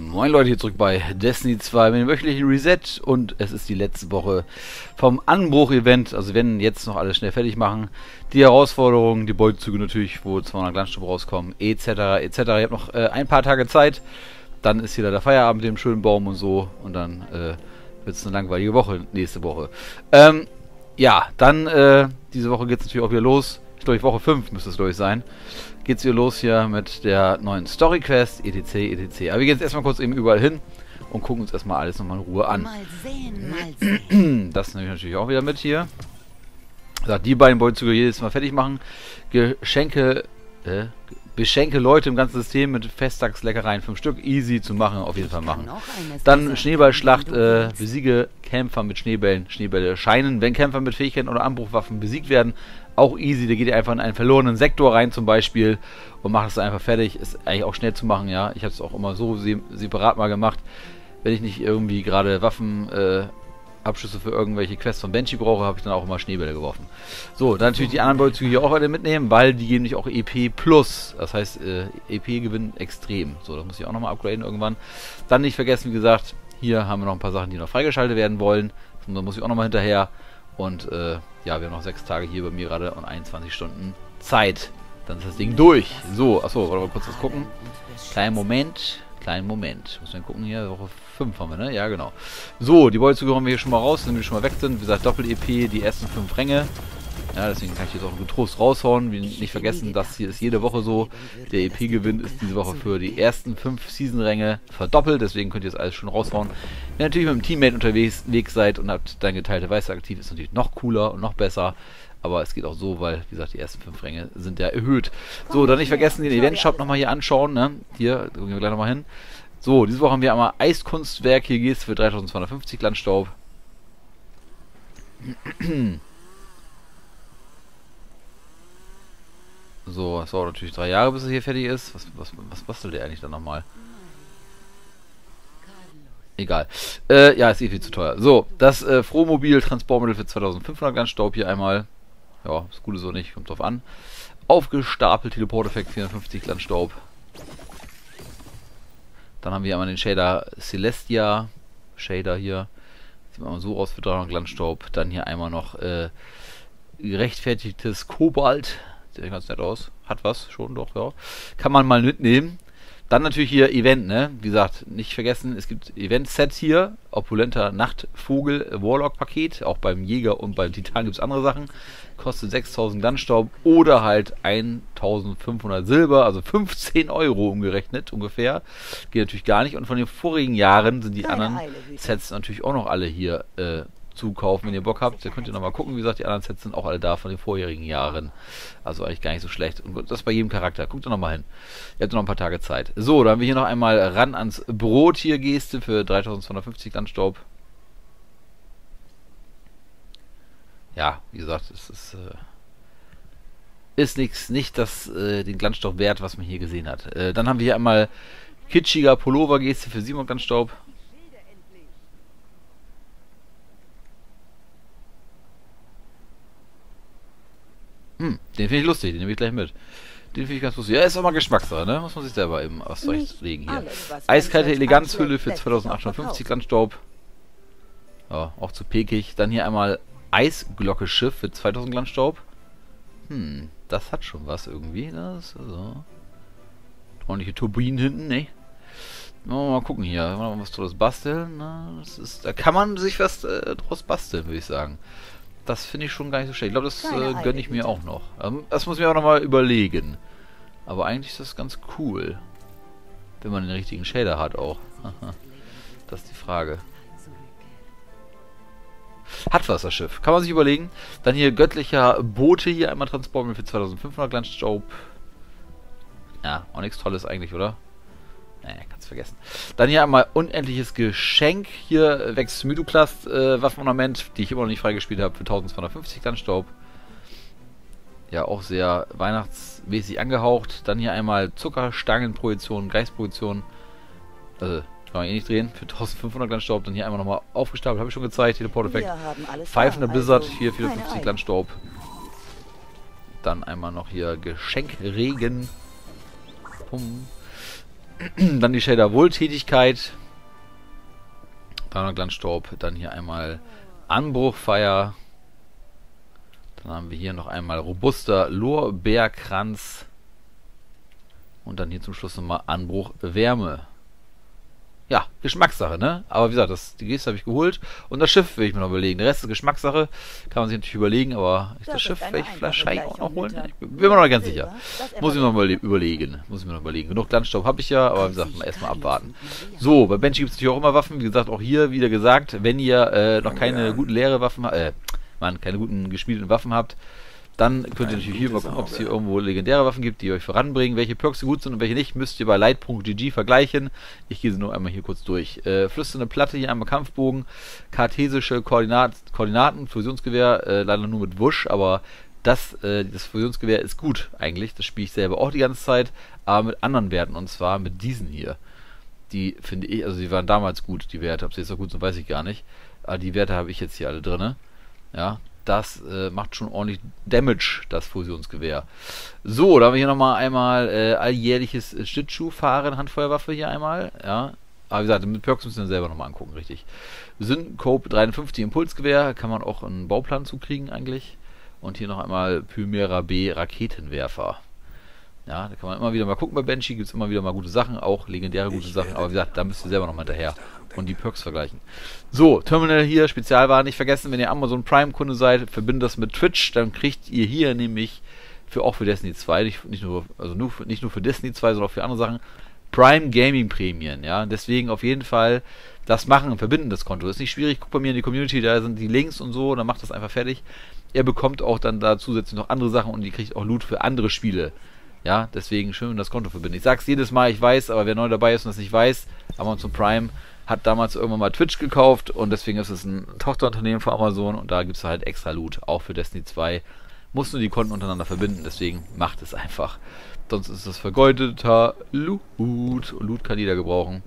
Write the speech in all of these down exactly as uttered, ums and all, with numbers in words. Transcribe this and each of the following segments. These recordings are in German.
Moin Leute, hier zurück bei Destiny zwei mit dem wöchentlichen Reset und es ist die letzte Woche vom Anbruch-Event. Also wir werden jetzt noch alles schnell fertig machen. Die Herausforderungen, die Beutezüge natürlich, wo zweihundert Glanzstube rauskommen, et cetera et cetera. Ihr habt noch äh, ein paar Tage Zeit, dann ist hier der Feierabend mit dem schönen Baum und so und dann äh, wird es eine langweilige Woche nächste Woche. Ähm, ja, dann äh, diese Woche geht es natürlich auch wieder los. Ich glaube, Woche fünf müsste es durch sein. Geht's hier los hier mit der neuen Story Quest, etc, et cetera. Aber wir gehen jetzt erstmal kurz eben überall hin und gucken uns erstmal alles nochmal in Ruhe an. Mal sehen, mal sehen. Das nehme ich natürlich auch wieder mit hier. Sagt, die beiden Beutezüge jedes Mal fertig machen. Geschenke, äh, beschenke Leute im ganzen System mit Festtagsleckereien, fünf Stück, easy zu machen, auf jeden Fall machen. Dann Schneeballschlacht, äh, besiege Kämpfer mit Schneebällen. Schneebälle scheinen, wenn Kämpfer mit Fähigkeiten oder Anbruchwaffen besiegt werden, auch easy. Da geht ihr einfach in einen verlorenen Sektor rein zum Beispiel und macht es einfach fertig. Ist eigentlich auch schnell zu machen, ja. Ich habe es auch immer so se separat mal gemacht. Wenn ich nicht irgendwie gerade Waffen, äh, Abschlüsse für irgendwelche Quests von Banshee brauche, habe ich dann auch immer Schneebälle geworfen. So, dann natürlich die anderen Beutezüge hier auch weiter mitnehmen, weil die geben nicht auch E P plus. Das heißt, äh, E P-Gewinn extrem. So, das muss ich auch nochmal upgraden irgendwann. Dann nicht vergessen, wie gesagt, hier haben wir noch ein paar Sachen, die noch freigeschaltet werden wollen. Und da muss ich auch nochmal hinterher. Und äh, ja, wir haben noch sechs Tage hier bei mir gerade und einundzwanzig Stunden Zeit. Dann ist das Ding durch. So, achso, wollen wir mal kurz was gucken. Kleinen Moment, kleinen Moment. Muss man gucken hier, Woche fünf haben wir, ne? Ja, genau. So, die Beutezüge haben wir hier schon mal raus, wenn wir schon mal weg sind. Wie gesagt, Doppel-E P, die ersten fünf Ränge. Ja, deswegen kann ich jetzt auch getrost raushauen. Wir nicht vergessen, das hier ist jede Woche so. Der E P-Gewinn ist diese Woche für die ersten fünf Season-Ränge verdoppelt. Deswegen könnt ihr das alles schon raushauen. Wenn ihr natürlich mit einem Teammate unterwegs seid und habt dann geteilte Weiße aktiv, ist natürlich noch cooler und noch besser. Aber es geht auch so, weil, wie gesagt, die ersten fünf Ränge sind ja erhöht. So, dann nicht vergessen, den Event-Shop nochmal hier anschauen. Ne? Hier, da gehen wir gleich nochmal hin. So, diese Woche haben wir einmal Eiskunstwerk. Hier geht es für dreitausendzweihundertfünfzig Glanzstaub. So, es dauert natürlich drei Jahre, bis es hier fertig ist. Was, was, was bastelt der eigentlich dann nochmal? Egal. Äh, ja, ist eh viel zu teuer. So, das äh, Frohmobil-Transportmittel für zweitausendfünfhundert Glanzstaub hier einmal. Ja, das Gute so nicht, kommt drauf an. Aufgestapelt, Teleport-Effekt, vierhundertfünfzig Glanzstaub. Dann haben wir einmal den Shader Celestia. Shader hier. Sieht mal so aus für dreihundert Glanzstaub. Dann hier einmal noch äh, gerechtfertigtes Kobalt. Sieht ganz nett aus. Hat was, schon doch, ja. Kann man mal mitnehmen. Dann natürlich hier Event, ne? Wie gesagt, nicht vergessen, es gibt Event-Set hier. Opulenter Nachtvogel-Warlock-Paket. Auch beim Jäger und beim Titan gibt es andere Sachen. Kostet sechstausend Glanzstaub oder halt eintausendfünfhundert Silber, also fünfzehn Euro umgerechnet ungefähr. Geht natürlich gar nicht. Und von den vorigen Jahren sind die anderen Sets natürlich auch noch alle hier äh, zu kaufen, wenn ihr Bock habt. Da könnt ihr nochmal gucken. Wie gesagt, die anderen Sets sind auch alle da von den vorherigen Jahren. Also eigentlich gar nicht so schlecht. Und das bei jedem Charakter. Guckt doch nochmal hin. Ihr habt noch ein paar Tage Zeit. So, dann haben wir hier noch einmal ran ans Brot hier Geste für dreitausendzweihundertfünfzig Glanzstaub. Ja, wie gesagt, es ist, äh, ist nichts, nicht das, äh, den Glanzstaub wert, was man hier gesehen hat. Äh, dann haben wir hier einmal kitschiger Pullover-Geste für siebenhundert Glanzstaub. Hm, den finde ich lustig, den nehme ich gleich mit. Den finde ich ganz lustig. Ja, ist auch mal Geschmackssache, ne? Muss man sich selber eben was zurechtlegen hier. Eiskalte Eleganzhülle für zweitausendachthundertfünfzig Glanzstaub. Ja, auch zu pekig. Dann hier einmal Eisglocke-Schiff für zweitausend Glanzstaub. Hm, das hat schon was irgendwie. Das, also. Ordentliche Turbinen hinten, ne? Mal gucken hier. Mal was Tolles basteln. Na, das ist, da kann man sich was äh, draus basteln, würde ich sagen. Das finde ich schon gar nicht so schlecht. Ich glaube, das äh, gönne ich mir auch noch. Ähm, das muss ich mir auch nochmal überlegen. Aber eigentlich ist das ganz cool. Wenn man den richtigen Shader hat auch. Das ist die Frage. Hat was, das Schiff. Kann man sich überlegen. Dann hier göttlicher Bote hier. Einmal Transportmittel für zweitausendfünfhundert Glanzstaub. Ja, auch nichts Tolles eigentlich, oder? Naja, kannst vergessen. Dann hier einmal unendliches Geschenk. Hier Vex Mythoplast äh, Waffenornament, die ich immer noch nicht freigespielt habe, für eintausendzweihundertfünfzig Glanzstaub. Ja, auch sehr weihnachtsmäßig angehaucht. Dann hier einmal Zuckerstangenprojektion, Geistprojektion. Also, kann man eh nicht drehen. Für eintausendfünfhundert Glanzstaub. Dann hier einmal nochmal aufgestapelt, habe ich schon gezeigt. Teleport-Effekt. Pfeifender Blizzard, hier vierhundertfünfzig Glanzstaub. Dann einmal noch hier Geschenkregen. Pum. Dann die Shader Wohltätigkeit. dreihundert Glanzstaub. Dann hier einmal Anbruchfeier. Dann haben wir hier noch einmal robuster Lorbeerkranz. Und dann hier zum Schluss nochmal Anbruch Wärme. Ja, Geschmackssache, ne? Aber wie gesagt, das, die Geste habe ich geholt. Und das Schiff will ich mir noch überlegen. Der Rest ist Geschmackssache. Kann man sich natürlich überlegen, aber das, das Schiff werde ich wahrscheinlich auch noch holen. Ich bin mir noch nicht ganz sicher. Muss ich mir noch mal überlegen. Muss ich mir noch überlegen. Genug Glanzstaub habe ich ja, aber wie gesagt, mal erstmal abwarten. So, bei Banshee gibt es natürlich auch immer Waffen. Wie gesagt, auch hier wieder gesagt, wenn ihr äh, noch keine guten leere Waffen habt, äh, man, keine guten gespielten Waffen habt, dann könnt ihr natürlich hier mal gucken, ob es hier irgendwo legendäre Waffen gibt, die euch voranbringen. Welche Perks gut sind und welche nicht, müsst ihr bei light punkt g g vergleichen. Ich gehe sie nur einmal hier kurz durch. Äh, flüsternde Platte, hier einmal Kampfbogen, kartesische Koordinat Koordinaten, Fusionsgewehr, äh, leider nur mit Wusch, aber das, äh, das Fusionsgewehr ist gut eigentlich. Das spiele ich selber auch die ganze Zeit, aber mit anderen Werten, und zwar mit diesen hier. Die finde ich, also die waren damals gut, die Werte. Ob sie jetzt noch gut sind, weiß ich gar nicht. Aber die Werte habe ich jetzt hier alle drin. Ja, das äh, macht schon ordentlich Damage, das Fusionsgewehr. So, da haben wir hier nochmal einmal äh, alljährliches äh, Schlittschuhfahren, Handfeuerwaffe hier einmal. Ja, aber wie gesagt, mit Perks müssen wir selber nochmal angucken, richtig. Syncope dreiundfünfzig Impulsgewehr, kann man auch einen Bauplan zukriegen eigentlich. Und hier noch einmal Pymera B Raketenwerfer. Ja, da kann man immer wieder mal gucken bei Banshee, gibt es immer wieder mal gute Sachen, auch legendäre gute Sachen, aber wie gesagt, da müsst ihr selber nochmal hinterher und die Perks vergleichen. So, Terminal hier, Spezialwaren nicht vergessen, wenn ihr Amazon Prime Kunde seid, verbindet das mit Twitch, dann kriegt ihr hier nämlich, für auch für Destiny zwei, nicht, nicht, nur, also nur für, nicht nur für Destiny zwei, sondern auch für andere Sachen, Prime Gaming Prämien, ja, deswegen auf jeden Fall das machen und verbinden, das Konto. Das ist nicht schwierig, guckt bei mir in die Community, da sind die Links und so, dann macht das einfach fertig. Ihr bekommt auch dann da zusätzlich noch andere Sachen und ihr kriegt auch Loot für andere Spiele. Ja, deswegen schön das Konto verbinden. Ich sag's jedes Mal, ich weiß, aber wer neu dabei ist und das nicht weiß, Amazon Prime hat damals irgendwann mal Twitch gekauft und deswegen ist es ein Tochterunternehmen von Amazon und da gibt's halt extra Loot, auch für Destiny zwei. Muss nur die Konten untereinander verbinden, deswegen macht es einfach. Sonst ist das vergeudeter Loot und Loot kann jeder gebrauchen.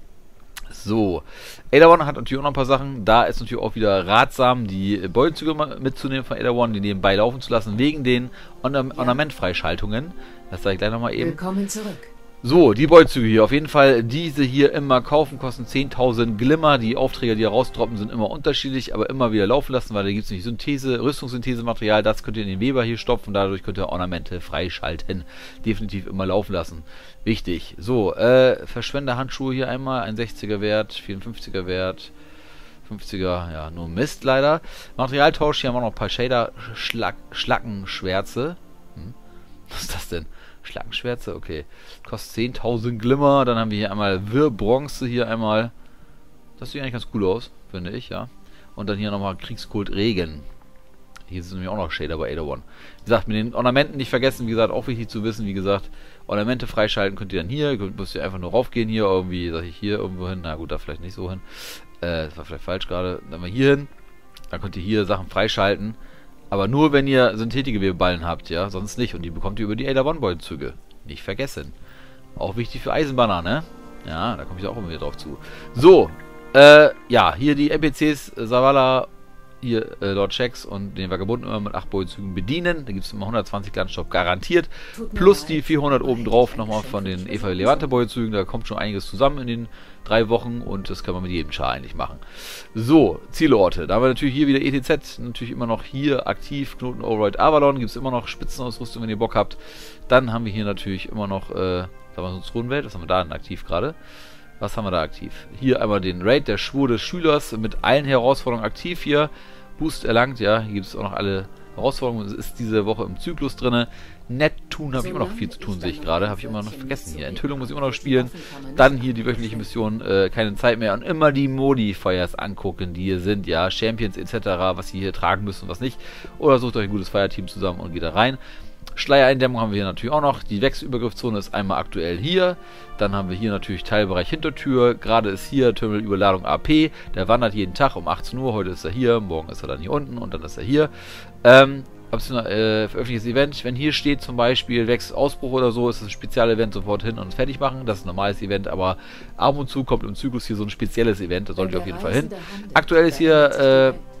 So, Ada One hat natürlich auch noch ein paar Sachen. Da ist natürlich auch wieder ratsam, die Beutezüge mitzunehmen von Ada One, die nebenbei laufen zu lassen, wegen den Orna Ornamentfreischaltungen. Das sage ich gleich nochmal eben. Willkommen zurück. So, die Beutezüge hier. Auf jeden Fall diese hier immer kaufen, kosten zehntausend Glimmer. Die Aufträge, die hier rausdroppen, sind immer unterschiedlich, aber immer wieder laufen lassen, weil da gibt es nicht Synthese, Rüstungssynthesematerial. Das könnt ihr in den Weber hier stopfen. Dadurch könnt ihr Ornamente freischalten. Definitiv immer laufen lassen. Wichtig. So, äh, Verschwenderhandschuhe hier einmal. Ein sechziger Wert, vierundfünfziger Wert, fünfziger, ja, nur Mist leider. Materialtausch, hier haben wir noch ein paar Shader, Schlag, Schlackenschwärze. Hm? Was ist das denn? Schlackenschwärze, okay. Kostet zehntausend Glimmer. Dann haben wir hier einmal Wirrbronze, hier einmal. Das sieht eigentlich ganz cool aus, finde ich, ja. Und dann hier nochmal Kriegskult Regen. Hier sind nämlich auch noch Shader bei Ada One. Wie gesagt, mit den Ornamenten nicht vergessen, wie gesagt, auch wichtig zu wissen, wie gesagt, Ornamente freischalten könnt ihr dann hier, ihr müsst ihr einfach nur raufgehen hier, irgendwie, sag ich hier irgendwo hin, na gut, da vielleicht nicht so hin. Äh, das war vielleicht falsch gerade. Dann mal hier hin, dann könnt ihr hier Sachen freischalten. Aber nur, wenn ihr Synthetikgewebeballen habt, ja, sonst nicht. Und die bekommt ihr über die Ada One Beutezüge. Nicht vergessen. Auch wichtig für Eisenbanner, ne? Ja, da komme ich auch immer wieder drauf zu. So, äh, ja, hier die N P Cs, äh, Zavala, hier äh, Lord Shax und den Vagabunden immer mit acht Beutezügen bedienen. Da gibt es immer hundertzwanzig Glanzstaub garantiert. Plus die vierhundert obendrauf nochmal von den Eva Levante Beutezügen. Da kommt schon einiges zusammen in den drei Wochen und das kann man mit jedem Char eigentlich machen. So, Zielorte. Da haben wir natürlich hier wieder E T Z. Natürlich immer noch hier aktiv. Knoten Override Avalon. Gibt es immer noch Spitzenausrüstung, wenn ihr Bock habt. Dann haben wir hier natürlich immer noch, äh, sagen wir so, Thronwelt. Was haben wir da denn aktiv gerade? Was haben wir da aktiv? Hier einmal den Raid, der Schwur des Schülers, mit allen Herausforderungen aktiv hier. Boost erlangt, ja. Hier gibt es auch noch alle Herausforderungen. Es ist diese Woche im Zyklus drin. Neptun habe ich immer noch viel zu tun, sehe ich gerade. Habe ich immer noch vergessen hier. Enthüllung muss ich immer noch spielen. Dann hier die wöchentliche Mission, äh, keine Zeit mehr. Und immer die Modifiers angucken, die hier sind. Ja, Champions et cetera, was sie hier tragen müssen und was nicht. Oder sucht euch ein gutes Feierteam zusammen und geht da rein. Schleiereindämmung haben wir hier natürlich auch noch. Die Wechselübergriffszone ist einmal aktuell hier. Dann haben wir hier natürlich Teilbereich Hintertür. Gerade ist hier Terminalüberladung A P. Der wandert jeden Tag um achtzehn Uhr. Heute ist er hier, morgen ist er dann hier unten und dann ist er hier. Ähm, optional, äh, veröffentlichtes Event. Wenn hier steht zum Beispiel Wechselausbruch oder so, ist das ein Spezialevent, sofort hin und fertig machen. Das ist ein normales Event, aber ab und zu kommt im Zyklus hier so ein spezielles Event. Da solltet ihr auf jeden Fall hin. Aktuell ist hier äh,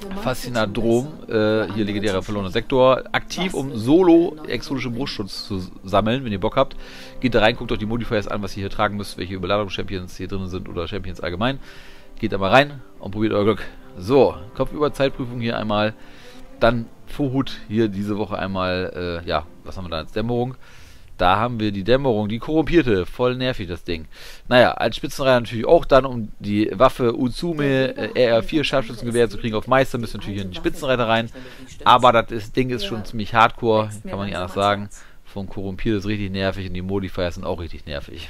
Faszinadrom, äh, hier legendärer verlorener Sektor, aktiv, um solo exotische Brustschutz zu sammeln, wenn ihr Bock habt. Geht da rein, guckt euch die Modifiers an, was ihr hier tragen müsst, welche Überladungs-Champions hier drin sind oder Champions allgemein. Geht da mal rein und probiert euer Glück. So, Kopfüber-Zeitprüfung hier einmal. Dann Vorhut hier diese Woche einmal, äh, ja, was haben wir da als Dämmerung? Da haben wir die Dämmerung, die korrumpierte, voll nervig das Ding. Naja, als Spitzenreiter natürlich auch dann, um die Waffe Uzume äh, R R vier Scharfschützengewehr zu kriegen auf Meister, müssen natürlich in die Spitzenreiter rein. Aber das ist, Ding ist schon ziemlich hardcore, kann man nicht anders sagen. Von korrumpiert ist richtig nervig und die Modifiers sind auch richtig nervig.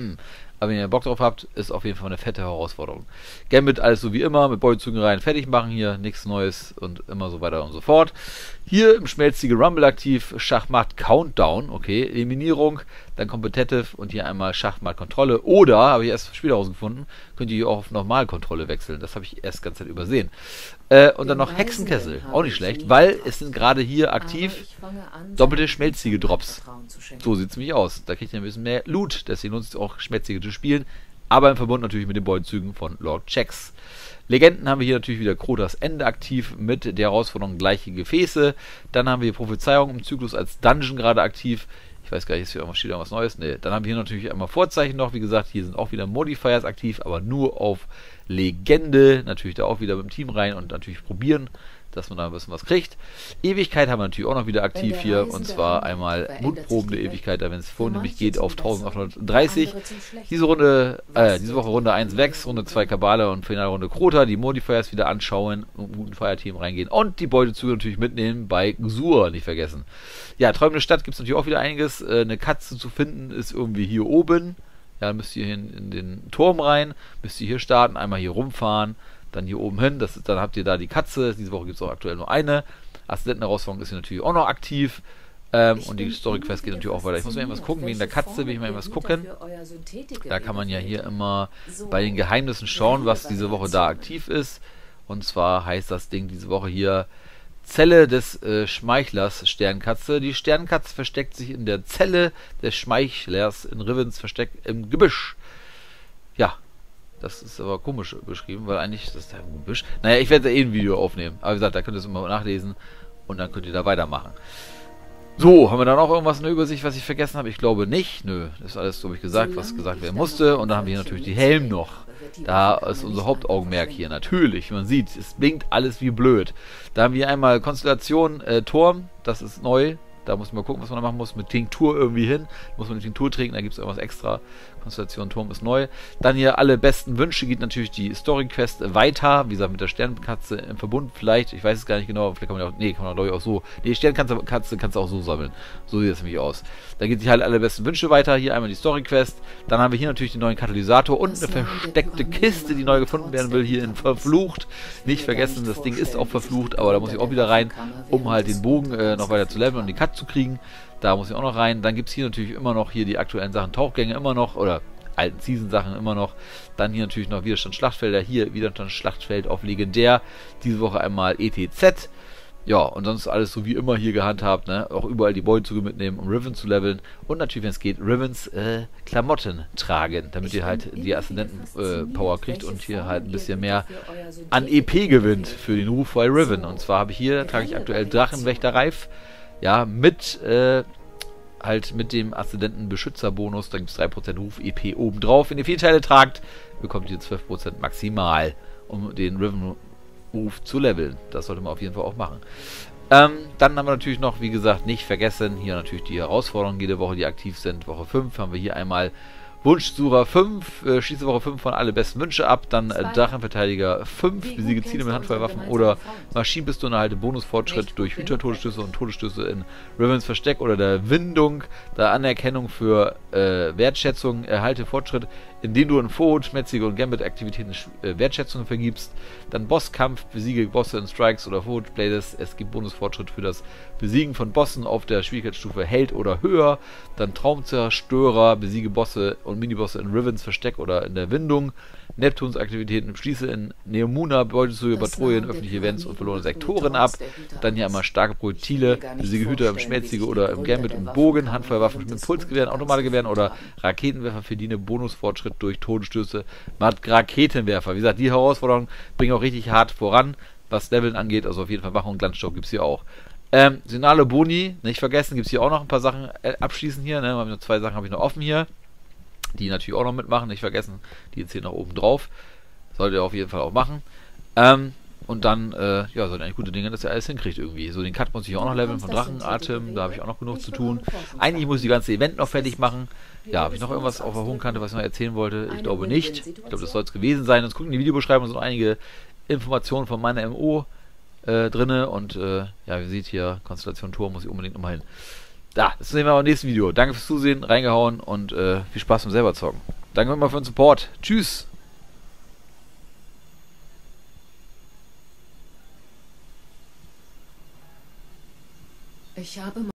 Aber wenn ihr Bock drauf habt, ist auf jeden Fall eine fette Herausforderung. Gambit alles so wie immer, mit Beutezügen rein, fertig machen hier, nichts Neues und immer so weiter und so fort. Hier im Schmelzige Rumble aktiv, Schachmatt Countdown, okay, Eliminierung, dann Competitive und hier einmal Schachmatt Kontrolle. Oder, habe ich erst später herausgefunden, könnt ihr hier auch auf Normalkontrolle wechseln. Das habe ich erst ganz Zeit übersehen. Äh, und dann noch Hexenkessel, auch nicht schlecht, weil es sind gerade hier aktiv doppelte schmelzige Drops. So sieht es nämlich aus. Da kriegt ihr ein bisschen mehr Loot, deswegen lohnt es auch schmelzige zu spielen, aber im Verbund natürlich mit den Beutezügen von Lord Checks. Legenden haben wir hier natürlich wieder Krotas Ende aktiv mit der Herausforderung gleiche Gefäße. Dann haben wir Prophezeiung im Zyklus als Dungeon gerade aktiv. Ich weiß gar nicht, ist hier irgendwas, steht irgendwas Neues? Ne. Dann haben wir hier natürlich einmal Vorzeichen noch. Wie gesagt, hier sind auch wieder Modifiers aktiv, aber nur auf Legende. Natürlich da auch wieder mit dem Team rein und natürlich probieren, dass man da ein bisschen was kriegt. Ewigkeit haben wir natürlich auch noch wieder aktiv hier, und zwar einmal mutprobende Ewigkeit, da wenn es vornehmlich geht auf eintausendachthundertdreißig. Diese Runde, äh, diese Woche Runde eins Vex, Runde zwei Kabale und Finalrunde Krota, die Modifiers wieder anschauen, und guten Feierteam reingehen und die Beutezüge natürlich mitnehmen bei Xur, nicht vergessen. Ja, Träumende Stadt gibt es natürlich auch wieder einiges. Äh, eine Katze zu finden ist irgendwie hier oben. Ja, müsst ihr in, in den Turm rein, müsst ihr hier starten, einmal hier rumfahren, dann hier oben hin, das ist, dann habt ihr da die Katze. Diese Woche gibt es auch aktuell nur eine. Assistentenherausforderung ist hier natürlich auch noch aktiv. Ähm, und die Story Quest geht natürlich auch weiter. Ich muss mal irgendwas gucken, wegen der Katze will ich mal irgendwas gucken. Da kann man ja hier immer bei den Geheimnissen schauen, was diese Woche da aktiv ist. Und zwar heißt das Ding diese Woche hier Zelle des äh, Schmeichlers Sternkatze. Die Sternkatze versteckt sich in der Zelle des Schmeichlers in Rivens versteckt im Gebüsch. Ja, das ist aber komisch beschrieben, weil eigentlich, das ist da im Gebüsch. Naja, ich werde da eh ein Video aufnehmen. Aber wie gesagt, da könnt ihr es immer nachlesen und dann könnt ihr da weitermachen. So, haben wir da noch irgendwas in der Übersicht, was ich vergessen habe? Ich glaube nicht. Nö, das ist alles, so habe ich gesagt, was gesagt werden musste. Und dann haben wir hier natürlich die Helm noch. Da ist unser Hauptaugenmerk hier. Natürlich, man sieht, es blinkt alles wie blöd. Da haben wir einmal Konstellation äh, Turm, das ist neu. Da muss man mal gucken, was man da machen muss. Mit Tinktur irgendwie hin. Muss man eine Tinktur trinken, da gibt es irgendwas extra. Konstellation Turm ist neu. Dann hier alle besten Wünsche geht natürlich die Story Quest weiter. Wie gesagt, mit der Sternkatze im Verbund vielleicht. Ich weiß es gar nicht genau. Vielleicht kann man ja auch, nee, kann man glaube ich auch so. Nee, Sternkatze Katze kannst du auch so sammeln. So sieht es nämlich aus. Da geht sich halt alle besten Wünsche weiter. Hier einmal die Story Quest. Dann haben wir hier natürlich den neuen Katalysator und eine versteckte Kiste, die neu gefunden werden will. Hier in Verflucht. Nicht vergessen, das Ding ist auch verflucht, aber da muss ich auch wieder rein, um halt den Bogen äh, noch weiter zu leveln und die Cut zu kriegen. Da muss ich auch noch rein. Dann gibt es hier natürlich immer noch hier die aktuellen Sachen, Tauchgänge immer noch, oder alten Season-Sachen immer noch. Dann hier natürlich noch Widerstand Schlachtfelder. Hier Widerstand Schlachtfeld auf Legendär. Diese Woche einmal E T Z. Ja, und sonst alles so wie immer hier gehandhabt, ne? Auch überall die Beutezüge mitnehmen, um Riven zu leveln. Und natürlich, wenn es geht, Rivens äh, Klamotten tragen, damit ihr halt die Aszendenten-Power äh, kriegt und hier halt ein bisschen mehr an E P gewinnt für den Ruf bei Riven. Und zwar habe ich hier, trage ich aktuell Drachenwächter Reif. Ja, mit, äh, halt mit dem Aszendenten-Beschützer-Bonus, da gibt es drei Prozent Ruf-E P obendrauf. Wenn ihr vier Teile tragt, bekommt ihr zwölf Prozent maximal, um den Riven-Ruf zu leveln. Das sollte man auf jeden Fall auch machen. Ähm, dann haben wir natürlich noch, wie gesagt, nicht vergessen, hier natürlich die Herausforderungen jede Woche, die aktiv sind. Woche fünf haben wir hier einmal Wunschsucher fünf, äh, schließe Woche fünf von alle besten Wünsche ab, dann äh, Drachenverteidiger fünf, besiege Ziele mit Handfeuerwaffen oder Maschinenpistole, erhalte Bonusfortschritt durch Hüter-Todesstöße und Todesstöße in Rivens Versteck oder der Windung, da Anerkennung für äh, Wertschätzung, erhalte Fortschritt, indem du in Vorhut, Schmetzige und Gambit-Aktivitäten äh, Wertschätzungen vergibst, dann Bosskampf, besiege Bosse in Strikes oder Vorhut Playlists, es gibt Bonusfortschritt für das Besiegen von Bossen auf der Schwierigkeitsstufe Held oder höher, dann Traumzerstörer, besiege Bosse und Minibosse in Rivens Versteck oder in der Windung, Neptuns Aktivitäten schließe in Neomuna, Beutezüge, Patrouillen, öffentliche Events und verlorene Sektoren ab, dann hier einmal starke Projektile, besiege Hüter im Schmelzige oder im Gambit im Bogen, Handfeuerwaffen mit Impulsgewehren, automate Gewehren oder Raketenwerfer verdiene Bonusfortschritt durch Todesstöße mit Raketenwerfer. Wie gesagt, die Herausforderungen bringen auch richtig hart voran. was Leveln angeht. Also auf jeden Fall machen und Glanzstoff gibt es hier auch. Ähm, Sinale Boni, nicht vergessen, gibt es hier auch noch ein paar Sachen äh, abschließen hier. Ne? Noch zwei Sachen habe ich noch offen hier. Die natürlich auch noch mitmachen, nicht vergessen. Die jetzt hier noch oben drauf. Solltet ihr auf jeden Fall auch machen. Ähm, und dann, äh, ja, seid eigentlich gute Dinge, dass ihr alles hinkriegt irgendwie. So, den Cut muss ich auch noch leveln von Drachenatem. Da habe ich auch noch genug zu tun. Eigentlich muss ich die ganze Event noch fertig machen. Ja, habe ich noch irgendwas auf der hohen Kante, was ich noch erzählen wollte? Ich glaube nicht. Ich glaube, das soll es gewesen sein. Sonst gucken in die Videobeschreibung, sind noch einige Informationen von meiner M O äh, drinne. Und äh, ja, ihr seht hier, Konstellation Tor muss ich unbedingt nochmal hin. Da, das sehen wir beim nächsten Video. Danke fürs Zusehen, reingehauen und äh, viel Spaß beim selber zocken. Danke immer für den Support. Tschüss! Ich habe